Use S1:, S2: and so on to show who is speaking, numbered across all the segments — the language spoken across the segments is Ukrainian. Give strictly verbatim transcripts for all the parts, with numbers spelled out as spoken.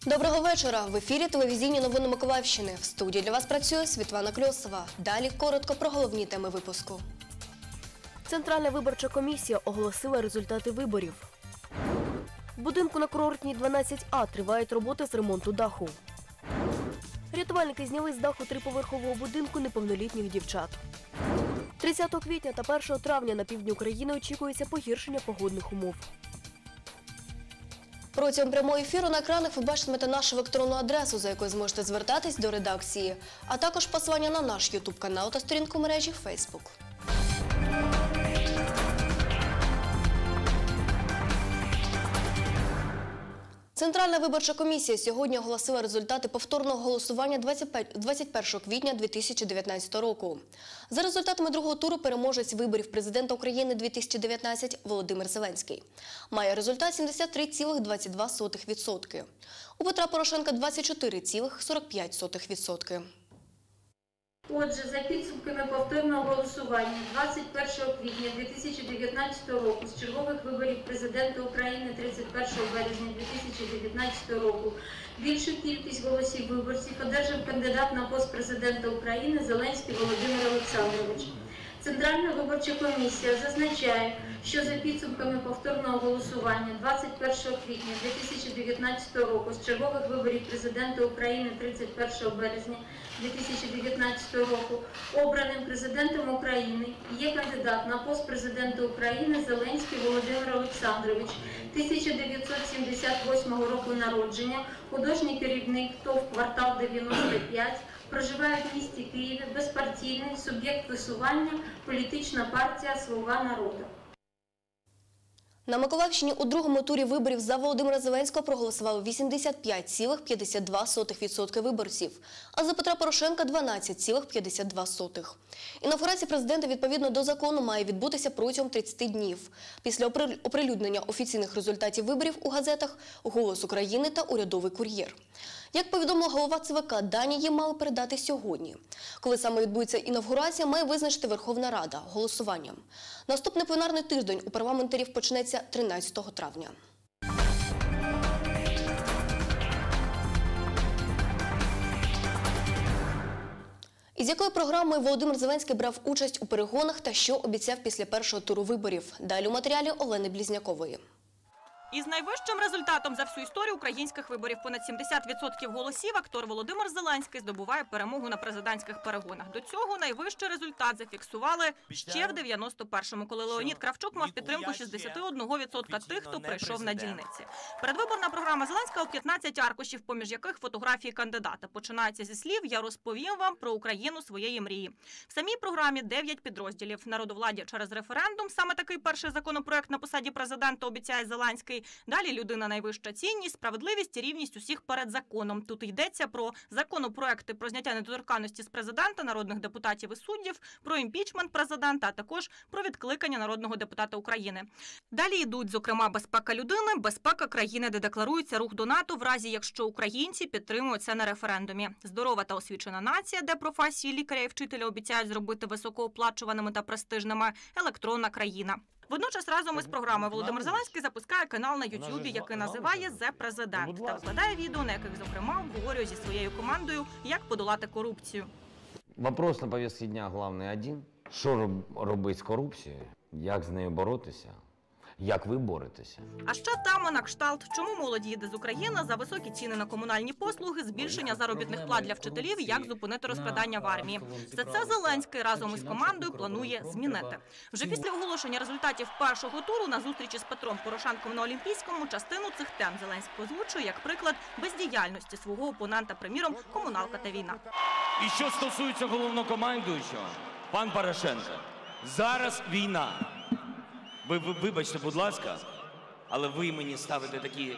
S1: Доброго вечора. В ефірі телевізійні новини Миколаївщини. В студії для вас працює Світлана Кльосова. Далі коротко про головні теми випуску.
S2: Центральна виборча комісія оголосила результати виборів. В будинку на Курортній дванадцять А тривають роботи з ремонту даху. Рятувальники зняли з даху триповерхового будинку неповнолітніх дівчат. тридцятого квітня та першого травня на півдні України очікується погіршення погодних умов.
S1: Протягом прямого ефіру на екранах ви бачитимете нашу електронну адресу, за якою зможете звертатись до редакції, а також посилання на наш ютуб-канал та сторінку мережі Фейсбук. Центральна виборча комісія сьогодні оголосила результати повторного голосування двадцять першого квітня дві тисячі дев'ятнадцятого року. За результатами другого туру переможець виборів президента України дві тисячі дев'ятнадцять Володимир Зеленський має результат сімдесят три цілих двадцять два сотих відсотка. У Петра Порошенка двадцять чотири цілих сорок п'ять сотих відсотка.
S3: Отже, за підсумками повторного голосування двадцять першого квітня дві тисячі дев'ятнадцятого року з чергових виборів президента України тридцять першого березня дві тисячі дев'ятнадцятого року більшу кількість голосів виборців одержав кандидат на пост президента України Зеленський Володимир Олександрович. Центральна виборча комісія зазначає, що за підсумками повторного голосування двадцять першого квітня дві тисячі дев'ятнадцятого року з чергових виборів президента України тридцять першого березня дві тисячі дев'ятнадцятого року обраним президентом України є кандидат на пост президента України Зеленський Володимир Олександрович, тисяча дев'ятсот сімдесят восьмого року народження, художній керівник ТОВ «Квартал дев'яносто п'ять», проживає в місті Києві, безпартійний, суб'єкт висування, політична партія «Слуга народу».
S1: На Миколаївщині у другому турі виборів за Володимира Зеленського проголосували вісімдесят п'ять цілих п'ятдесят два сотих відсотка виборців, а за Петра Порошенка – дванадцять цілих п'ятдесят два сотих. Інавгурація президента відповідно до закону має відбутися протягом тридцяти днів після оприлюднення офіційних результатів виборів у газетах «Голос України» та «Урядовий кур'єр». Як повідомила голова ЦВК, дані їм мали передати сьогодні. Коли саме відбудеться інавгурація, має визначити Верховна Рада голосуванням. Наступний пленарний тиждень у парламентарів почнеться тринадцятого травня. Із якою програмою Володимир Зеленський брав участь у перегонах та що обіцяв після першого туру виборів? Далі у матеріалі Олени Близнякової.
S4: Із найвищим результатом за всю історію українських виборів – понад сімдесят відсотків голосів – актор Володимир Зеленський здобуває перемогу на президентських перегонах. До цього найвищий результат зафіксували ще в дев'яносто першому, коли Леонід Кравчук мав підтримку шістдесят один відсоток тих, хто прийшов на дільниці. Передвиборна програма Зеленського – п'ятнадцять аркушів, поміж яких фотографії кандидата. Починається зі слів «Я розповім вам про Україну своєї мрії». В самій програмі дев'ять підрозділів. Народовладдя через референдум – саме такий перший законопроект на посаді президента обіцяє Зеленський. Далі людина – найвища цінність, справедливість і рівність усіх перед законом. Тут йдеться про законопроекти про зняття недоторканності з президента, народних депутатів і суддів, про імпічмент президента, а також про відкликання народного депутата України. Далі йдуть, зокрема, безпека людини, безпека країни, де декларується рух до НАТО в разі, якщо українці підтримують це на референдумі. Здорова та освічена нація, де професії лікаря і вчителя обіцяють зробити високооплачуваними та престижними, електронна країна. Водночас разом із програмою Володимир Зеленський запускає канал на Ютубі, який називає «Зе Президент» та викладає відео, на яких, зокрема, обговорює зі своєю командою, як подолати корупцію.
S5: Вопрос на повістці дня головний один. Що робити з корупцією? Як з нею боротися? Як ви боретеся?
S4: А ще тема на кшталт, чому молодь їде з України, за високі ціни на комунальні послуги, збільшення заробітних плат для вчителів, як зупинити розкрадання в армії. Все це Зеленський разом із командою планує змінити. Вже після оголошення результатів першого туру на зустрічі з Петром Порошенком на Олімпійському частину цих тем Зеленський озвучує як приклад бездіяльності свого опонента, приміром, комуналка та війна.
S6: І що стосується головнокомандуючого, пан Порошенко, зараз війна. Ви, ви вибачте, будь ласка, але ви мені ставите такі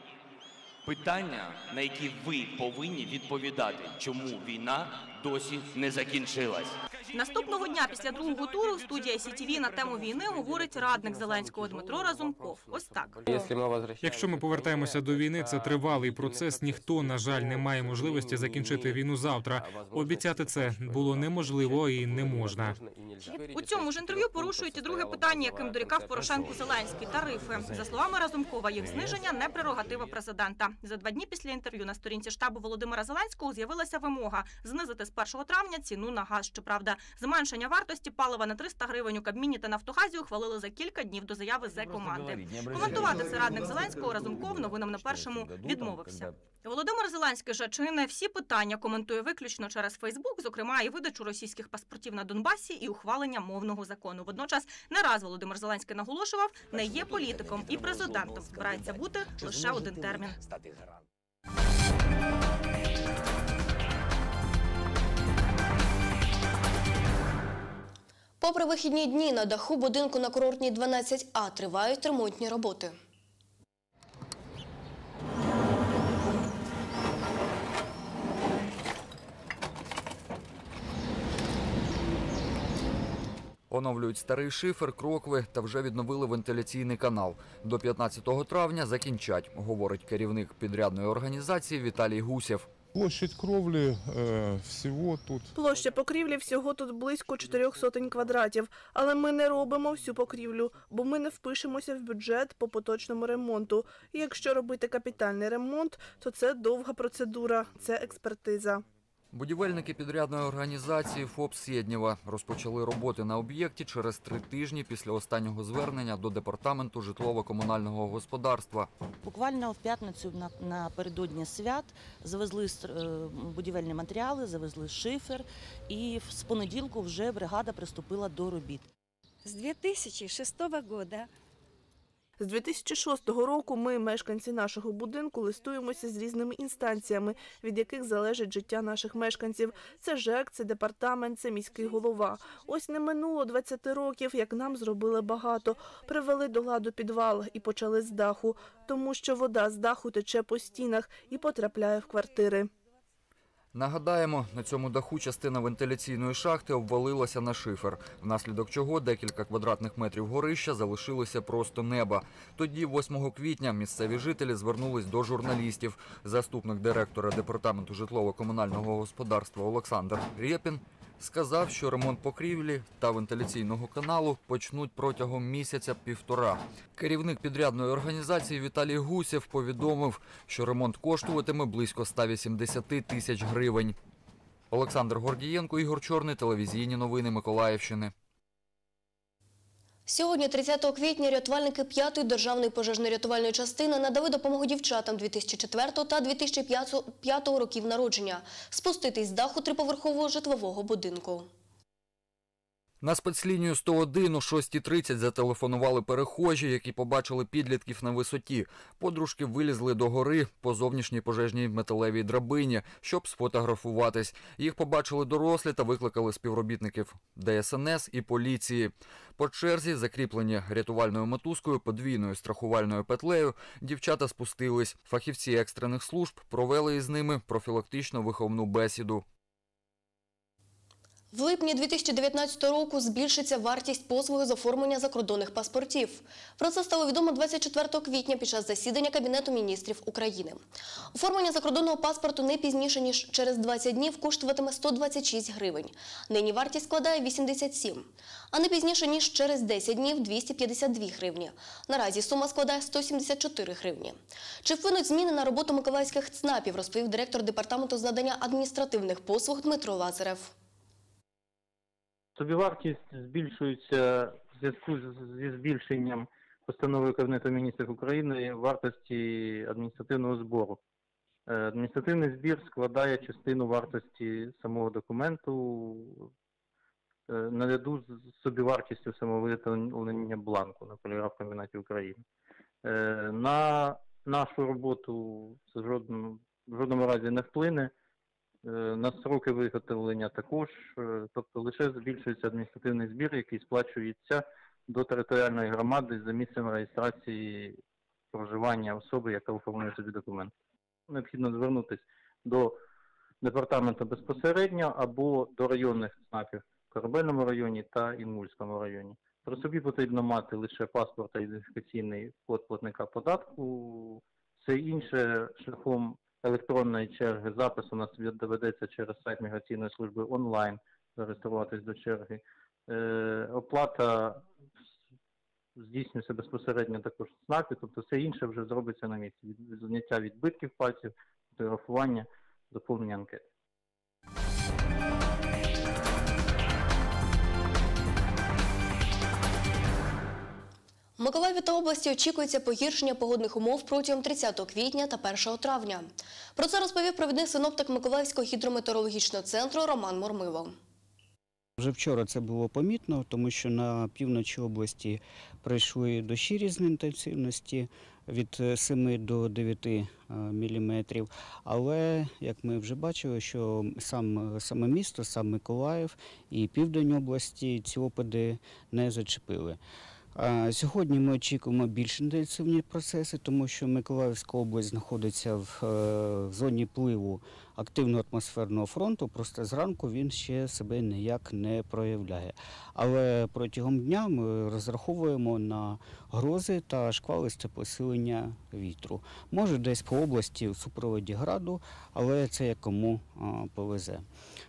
S6: питання, на які ви повинні відповідати, чому війна досі не закінчилась.
S4: Наступного дня після другого туру студія Сі Ті Ві на тему війни говорить радник Зеленського Дмитро Разумков. Ось так.
S7: Якщо ми повертаємося до війни, це тривалий процес. Ніхто, на жаль, не має можливості закінчити війну завтра. Обіцяти це було неможливо і не можна.
S4: У цьому ж інтерв'ю порушують і друге питання, яким дорікав Порошенку Зеленський – тарифи. За словами Разумкова, їх зниження – не прерогатива президента. За два дні після інтерв'ю на сторінці штабу Володимира Зеленського з'явилася вимога знизити з першого травня ціну на газ. Щоправда, зменшення вартості палива на триста гривень у Кабміні та Нафтогазі ухвалили за кілька днів до заяви Зе-команди. Коментувати це радник Зеленського Разумков новинам на Першому відмовився. Володимир Зеленський же чи не всі питання коментує виключно через Фейсбук, зокрема і видачу російських паспортів на Донбасі і ухвалення мовного закону. Водночас не раз Володимир Зеленський наголошував, не є політиком і президентом збирається бути лише один термін.
S1: Попри вихідні дні, на даху будинку на курортній дванадцять А тривають ремонтні роботи.
S8: Оновлюють старий шифер, крокви та вже відновили вентиляційний канал. До п'ятнадцятого травня закінчать, говорить керівник підрядної організації Віталій Гусєв.
S9: Площадь кровлі е, всього тут.
S10: Площа покрівлі всього тут близько чотирьох сотень квадратів. Але ми не робимо всю покрівлю, бо ми не впишемося в бюджет по поточному ремонту. І якщо робити капітальний ремонт, то це довга процедура, це експертиза.
S8: Будівельники підрядної організації ФОП «Сєднєва» розпочали роботи на об'єкті через три тижні після останнього звернення до Департаменту житлово-комунального господарства.
S11: Буквально в п'ятницю напередодні свят завезли будівельні матеріали, завезли шифер, і з понеділку вже бригада приступила до робіт.
S12: З дві тисячі шостого року.
S10: З дві тисячі шостого року ми, мешканці нашого будинку, листуємося з різними інстанціями, від яких залежить життя наших мешканців. Це ЖЕК, це департамент, це міський голова. Ось не минуло двадцяти років, як нам зробили багато. Привели до ладу підвал і почали з даху, тому що вода з даху тече по стінах і потрапляє в квартири.
S8: Нагадаємо, на цьому даху частина вентиляційної шахти обвалилася на шифер, внаслідок чого декілька квадратних метрів горища залишилося просто неба. Тоді, восьмого квітня, місцеві жителі звернулись до журналістів. Заступник директора Департаменту житлово-комунального господарства Олександр Рєпін сказав, що ремонт покрівлі та вентиляційного каналу почнуть протягом місяця-півтора. Керівник підрядної організації Віталій Гусєв повідомив, що ремонт коштуватиме близько ста вісімдесяти тисяч гривень. Олександр Гордієнко, Ігор Чорний, телевізійні новини Миколаївщини.
S1: Сьогодні, тридцятого квітня, рятувальники п'ятої державної пожежно-рятувальної частини надали допомогу дівчатам дві тисячі четвертого та дві тисячі п'ятого років народження спуститись з даху триповерхового житлового будинку.
S8: На спецлінію сто один о шостій тридцять зателефонували перехожі, які побачили підлітків на висоті. Подружки вилізли до гори по зовнішній пожежній металевій драбині, щоб сфотографуватись. Їх побачили дорослі та викликали співробітників Де Ес Ен Ес і поліції. По черзі, закріплені рятувальною мотузкою, подвійною страхувальною петлею, дівчата спустились. Фахівці екстрених служб провели із ними профілактично-виховну бесіду.
S1: В липні дві тисячі дев'ятнадцятого року збільшиться вартість послуги з оформлення закордонних паспортів. Про це стало відомо двадцять четвертого квітня під час засідання Кабінету міністрів України. Оформлення закордонного паспорту не пізніше, ніж через двадцять днів коштуватиме сто двадцять шість гривень. Нині вартість складає вісімдесят сім, а не пізніше, ніж через десять днів – двісті п'ятдесят дві гривні. Наразі сума складає сто сімдесят чотири гривні. Чи вплинуть зміни на роботу миколаївських ЦНАПів, розповів директор департаменту з надання адміністративних послуг Дмитро Лазарев.
S13: Собівартість збільшується в зв'язку зі збільшенням постанови Кабінету міністрів України вартості адміністративного збору. Адміністративний збір складає частину вартості самого документу наряду з собівартістю самовиготовлення бланку на поліграфкомбінаті України. На нашу роботу це в жодному, в жодному разі не вплине. На строки виготовлення також, тобто лише збільшується адміністративний збір, який сплачується до територіальної громади за місцем реєстрації проживання особи, яка оформлює собі документ. Необхідно звернутися до департаменту безпосередньо або до районних ЦНАПів в Корабельному районі та Інгульському районі. При собі потрібно мати лише паспорт та ідентифікаційний код платника податку, все інше шляхом електронної черги запису у нас доведеться через сайт міграційної служби онлайн зареєструватись до черги. Е, оплата здійснюється безпосередньо також ЦНАПі, тобто все інше вже зробиться на місці. Від- Зняття відбитків пальців, фотографування, заповнення анкет.
S1: В Миколаєві та області очікується погіршення погодних умов протягом тридцятого квітня та першого травня. Про це розповів провідний синоптик Миколаївського гідрометеорологічного центру Роман Мормило.
S14: Вже вчора це було помітно, тому що на півночі області пройшли дощі різної інтенсивності від семи до дев'яти міліметрів. Але, як ми вже бачили, що сам, саме місто, сам Миколаїв і південь області ці опади не зачепили. Сьогодні ми очікуємо більш інтенсивні процеси, тому що Миколаївська область знаходиться в зоні пливу активного атмосферного фронту, просто зранку він ще себе ніяк не проявляє. Але протягом дня ми розраховуємо на грози та шквалисте посилення вітру. Може десь по області у супроводі граду, але це як кому повезе.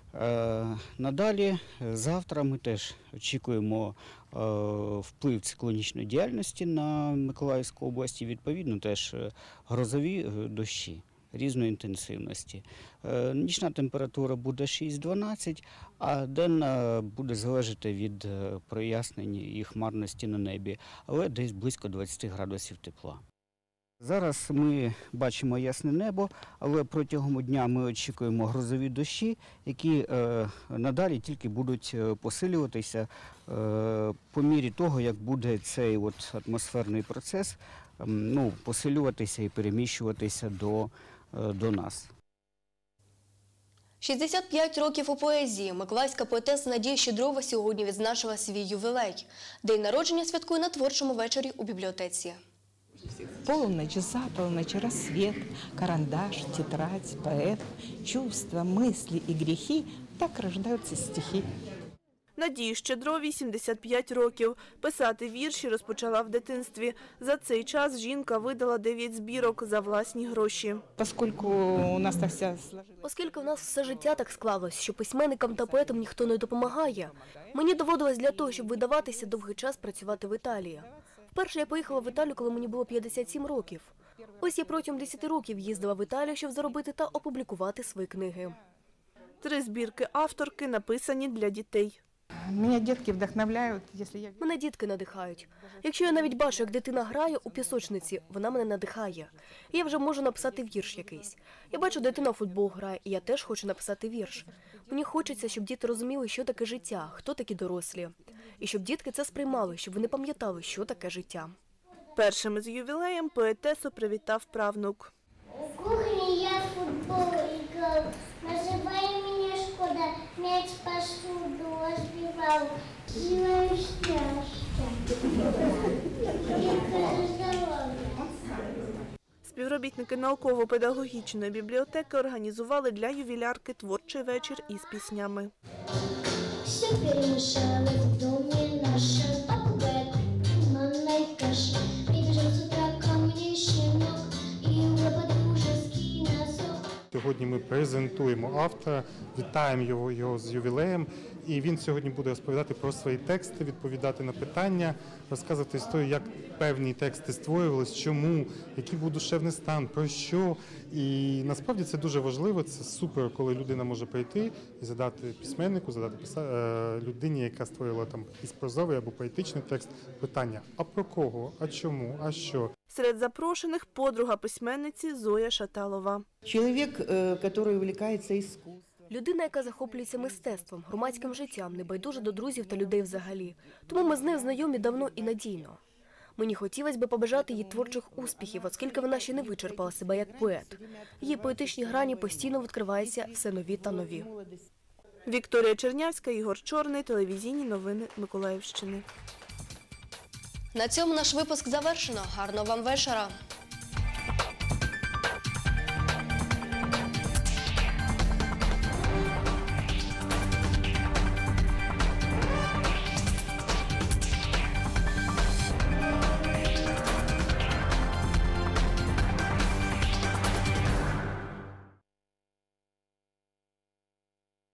S14: Надалі, завтра ми теж очікуємо вплив циклонічної діяльності на Миколаївську область і, відповідно, теж грозові дощі різної інтенсивності. Нічна температура буде шість-дванадцять, а денна буде залежати від прояснень і хмарності на небі, але десь близько двадцяти градусів тепла. Зараз ми бачимо ясне небо, але протягом дня ми очікуємо грозові дощі, які е, надалі тільки будуть посилюватися е, по мірі того, як буде цей от атмосферний процес е, ну, посилюватися і переміщуватися до, е, до нас.
S1: шістдесят п'ять років у поезії. Миколаївська поетеса Надія Щедрова сьогодні відзначила свій ювілей. День народження святкує на творчому вечорі у бібліотеці.
S15: Полночь, за полночь, рассвет, карандаш, тетрадь, поэт, чувства, мысли и грехи – так рождаются стихи.
S10: Надії Щедровій сімдесят п'ять років. Писати вірші розпочала в дитинстві. За цей час жінка видала дев'ять збірок за власні гроші.
S15: Поскольку у нас так вся
S2: Оскільки в нас все життя так склалось, що письменникам та поетам ніхто не допомагає, мені доводилось для того, щоб видаватися, довгий час працювати в Італії. Вперше я поїхала в Італію, коли мені було п'ятдесят сім років. Ось я протягом десяти років їздила в Італію, щоб заробити та опублікувати свої книги.
S10: Три збірки авторки написані для дітей.
S15: Мене дітки вдохновляють, якщо я...
S2: Мене дітки надихають. Якщо я навіть бачу, як дитина грає у пісочниці, вона мене надихає. І я вже можу написати вірш якийсь. Я бачу, дитина в футбол грає, і я теж хочу написати вірш. Мені хочеться, щоб діти розуміли, що таке життя, хто такі дорослі. І щоб дітки це сприймали, щоб вони пам'ятали, що таке життя.
S10: Першим з ювілеєм поетесу привітав правнук.
S16: У кухні я в футбол грав, називає мене шкода, м'яч посуду розбивав. Желаю щастя, тільки здоров'я.
S10: Співробітники науково-педагогічної бібліотеки організували для ювілярки творчий вечір із піснями.
S16: Все перемішали в домі нашим, обед, манна й каша. Прибіжав з утра ко мені щенок і випадав дружеский носок.
S9: Сьогодні ми презентуємо автора, вітаємо його, його з ювілеєм. І він сьогодні буде розповідати про свої тексти, відповідати на питання, розказувати історію, як певні тексти створювалися, чому, який був душевний стан, про що. І насправді це дуже важливо, це супер, коли людина може прийти і задати письменнику, задати писа... людині, яка створила там із прозовий або поетичний текст, питання, а про кого, а чому, а що.
S10: Серед запрошених подруга письменниці Зоя Шаталова.
S15: Чоловік, який увлікається іскусством.
S2: Людина, яка захоплюється мистецтвом, громадським життям, небайдужа до друзів та людей взагалі. Тому ми з нею знайомі давно і надійно. Мені хотілося б побажати їй творчих успіхів, оскільки вона ще не вичерпала себе як поет. Її поетичні грані постійно відкриваються все нові та нові.
S10: Вікторія Чернявська, Ігор Чорний, телевізійні новини Миколаївщини.
S1: На цьому наш випуск завершено. Гарного вам вечора!